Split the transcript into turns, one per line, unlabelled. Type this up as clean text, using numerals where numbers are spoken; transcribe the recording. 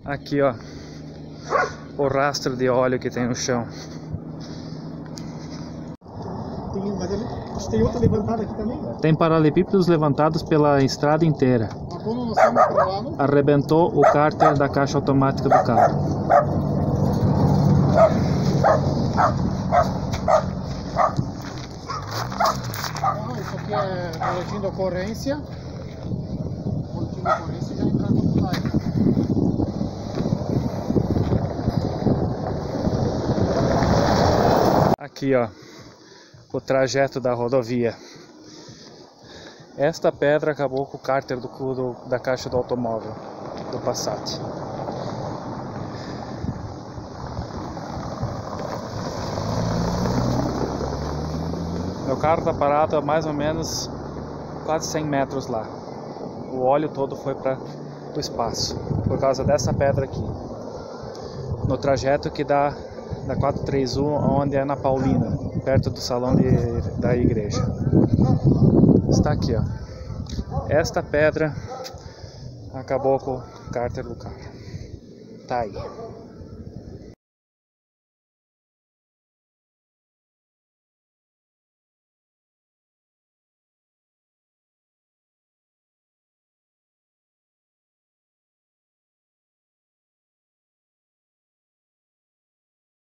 Aqui, ó, o rastro de óleo que tem no chão.
Mas tem outro levantado aqui também?
Tem paralelepípedos levantados pela estrada inteira. Arrebentou o cárter da caixa automática do carro.
Isso aqui é boletim de ocorrência. Boletim de ocorrência já entra no live.
Aqui, ó, o trajeto da rodovia. Esta pedra acabou com o cárter da caixa do automóvel, do Passat. Meu carro está parado a mais ou menos quase 100 metros lá. O óleo todo foi para o espaço, por causa dessa pedra aqui. No trajeto que dá da 431, onde é na Paulina, perto do salão da igreja. Está aqui, ó. Esta pedra acabou com o cárter do carro. Tá aí.